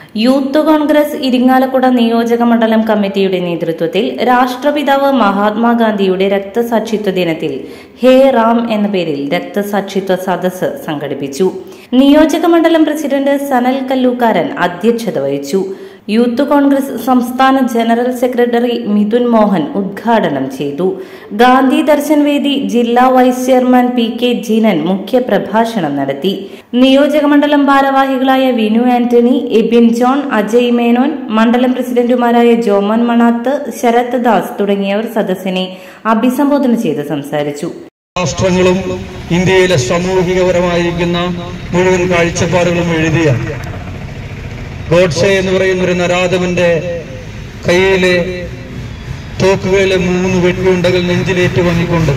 Youth Congress Irinjalakuda നിയോജക മണ്ഡലം കമ്മിറ്റിയുടെ നേതൃത്വത്തിൽ രാഷ്ട്രപിതാവ് മഹാത്മാഗാന്ധിയുടെ രക്തസാക്ഷിത്വ ദിനത്തിൽ ഹേ റാം എന്ന പേരിൽ രക്തസാക്ഷിത്വ സദസ്സ് സംഘടിപ്പിച്ചു. നിയോജക മണ്ഡലം പ്രസിഡന്റ് സനൽ കല്ലൂക്കാരൻ അധ്യക്ഷത വഹിച്ചു. യൂത്ത് കോൺഗ്രസ് സംസ്ഥാന ജനറൽ സെക്രട്ടറി മിഥുൻ മോഹൻ ഉദ്ഘാടനം ചെയ്തു. ഗാന്ധി ദർശൻ വേദി ജില്ലാ വൈസ് ചെയർമാൻ PK ജീനൻ മുഖ്യപ്രഭാഷണം നടത്തി. നിയോജകമണ്ഡലം ഭാരവാഹികളായ വിനു ആന്റണി, എബിൻ ജോൺ, അജയ് മേനോൻ, മണ്ഡലം പ്രസിഡന്റുമാരായ ജോമൻ മണാത്ത്, ശരത് ദാസ് തുടങ്ങിയവർ സദസ്സിനെ അഭിസംബോധന ചെയ്ത് സംസാരിച്ചു. രാഷ്ട്രങ്ങളും ഇന്ത്യയിലെ സാമൂഹികപരമായിരിക്കുന്ന മുഴുവൻ കാഴ്ചപ്പാടുകളും എഴുതിയ ഗോഡ്സെ എന്ന് പറയുന്ന ഒരു നരാധമന്റെ കയ്യിലെ തോക്കുകളിലെ 3 വെടിയുണ്ടകൾ നെഞ്ചിലേറ്റ് വാങ്ങിക്കൊണ്ട്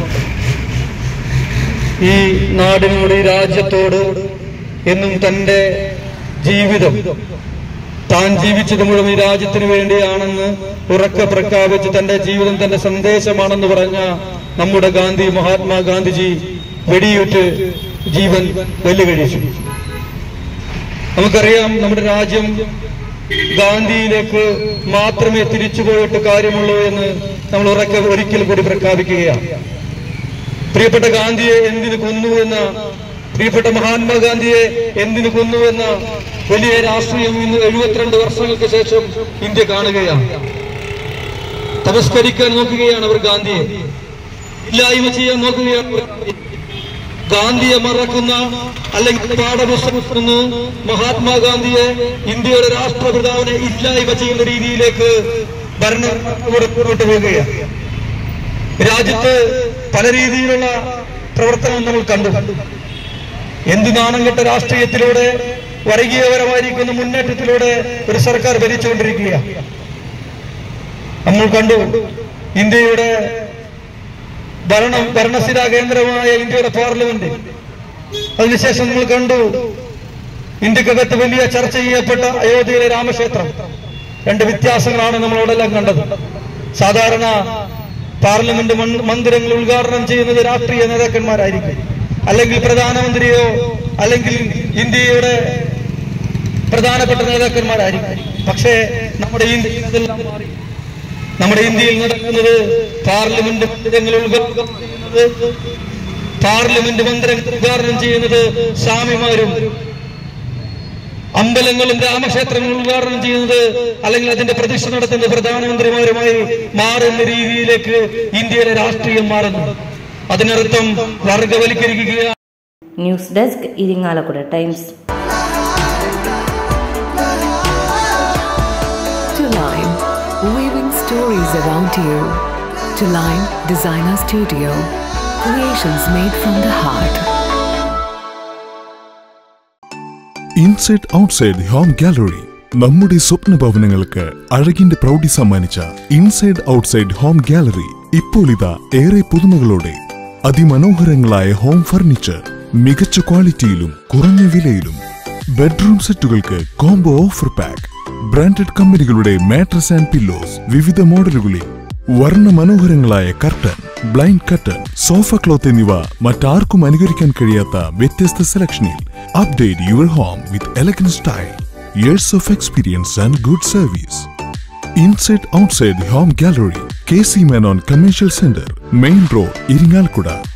ഈ നാടിനോട്, ഈ രാജ്യത്തോട് എന്നും തന്റെ ജീവിതം, താൻ ജീവിച്ചത് മുഴുവൻ ഈ രാജ്യത്തിന് വേണ്ടിയാണെന്ന് ഉറക്കെ പ്രഖ്യാപിച്ച് തന്റെ ജീവിതം തന്റെ സന്ദേശമാണെന്ന് പറഞ്ഞ നമ്മുടെ മഹാത്മാഗാന്ധിജി വെടിയുറ്റ് ജീവൻ വെല്ലുവിളിച്ചു. നമുക്കറിയാം, നമ്മുടെ രാജ്യം ഗാന്ധിയിലേക്ക് മാത്രമേ തിരിച്ചുപോയിട്ട് കാര്യമുള്ളൂ എന്ന് നമ്മൾ ഉറക്കെ ഒരിക്കൽ കൂടി പ്രഖ്യാപിക്കുകയാണ്. പ്രിയപ്പെട്ട ഗാന്ധിയെ എന്തിനു കൊന്നുവെന്ന, പ്രിയപ്പെട്ട മഹാത്മാഗാന്ധിയെ എന്തിനു കൊന്നുവെന്ന വലിയ രാഷ്ട്രീയം ഇന്ന് 72 വർഷങ്ങൾക്ക് ശേഷം ഇന്ത്യ കാണുകയാണ്. തമസ്കരിക്കാൻ നോക്കുകയാണ് അവർ ഗാന്ധിയെ, ഇല്ലായ്മ ചെയ്യാൻ നോക്കുകയാണ്. ഗാന്ധിയെ മറക്കുന്ന അല്ലെങ്കിൽ പാഠപുസ്തകത്തിൽ നിന്ന് മഹാത്മാഗാന്ധിയെ, ഇന്ത്യയുടെ രാഷ്ട്രപിതാവിനെ ഇല്ലായ്മ ചെയ്യുന്ന രീതിയിലേക്ക് ഭരണം മുന്നോട്ട് പോവുകയാണ്. രാജ്യത്ത് പല രീതിയിലുള്ള പ്രവർത്തനം നമ്മൾ കണ്ടു. എന്ത് നാണംകെട്ട രാഷ്ട്രീയത്തിലൂടെ, വർഗീയപരമായിരിക്കുന്ന മുന്നേറ്റത്തിലൂടെ ഒരു സർക്കാർ ഭരിച്ചുകൊണ്ടിരിക്കുകയാണ്. നമ്മൾ കണ്ടു ഇന്ത്യയുടെ ഭരണസ്ഥിരാ കേന്ദ്രമായ ഇന്ത്യയുടെ പാർലമെന്റ്. അതിനുശേഷം നമ്മൾ കണ്ടു ഇന്ത്യക്കകത്ത് വലിയ ചർച്ച ചെയ്യപ്പെട്ട അയോധ്യയിലെ രാമക്ഷേത്രം. 2 വ്യത്യാസങ്ങളാണ് നമ്മൾ അവിടെല്ലാം കണ്ടത്. സാധാരണ പാർലമെന്റ് മന്ദിരങ്ങൾ ഉദ്ഘാടനം ചെയ്യുന്നത് രാഷ്ട്രീയ നേതാക്കന്മാരായിരിക്കും, അല്ലെങ്കിൽ പ്രധാനമന്ത്രിയോ അല്ലെങ്കിൽ ഇന്ത്യയുടെ പ്രധാനപ്പെട്ട നേതാക്കന്മാരായിരിക്കും. പക്ഷേ നമ്മുടെ ഇന്ത്യയിൽ നടക്കുന്നത് പാർലമെന്റ് മന്ദിരങ്ങൾ ഉദ്ഘാടനം ചെയ്യുന്നത് സ്വാമിമാരും, അമ്പലങ്ങളും രാമക്ഷേത്രങ്ങളും ഉദ്ഘാടനം ചെയ്യുന്നത് അല്ലെങ്കിൽ അതിന്റെ പ്രതിഷ്ഠ നടത്തുന്ന പ്രധാനമന്ത്രിമാരുമായി മാറുന്ന രീതിയിലേക്ക് ഇന്ത്യയിലെ രാഷ്ട്രീയം മാറുന്നു. അതിനർത്ഥം വർഗവൽക്കരിക്കുകയാണ്. News desk, Irinjalakuda times. Weaving stories around you. To Line Designer Studio. Creations made from the heart. Inside Outside Home Gallery. നമ്മുടെ സ്വപ്ന ഭവനങ്ങൾക്ക് അഴകിന്റെ പ്രൗഢി സമ്മാനിച്ച ഇൻസൈഡ് ഔട്ട്സൈഡ് ഹോം ഗാലറി ഇപ്പോൾ ഇതാ ഏറെ പുതുമകളോടെ. അതിമനോഹരങ്ങളായ ഹോം ഫർണിച്ചർ മികച്ച ക്വാളിറ്റിയിലും കുറഞ്ഞ വിലയിലും. ബെഡ്റൂം സെറ്റുകൾക്ക് കോംബോ ഓഫർ പാക്ക്. ബ്രാൻഡഡ് കമ്പനികളുടെ മാട്രസ് ആൻഡ് പില്ലോസ് വിവിധ മോഡലുകളിൽ. വർണ്ണ മനോഹരങ്ങളായ curtain, blind curtain, sofa cloth എന്നിവ മറ്റാർക്കും അനുകരിക്കാൻ കഴിയാത്ത വ്യത്യസ്ത സെലക്ഷനിൽ. Update your home with elegant style. Years of experience and good service. Inside Outside Home Gallery, KC Menon Commercial Center, Main Road, Iringalkuda.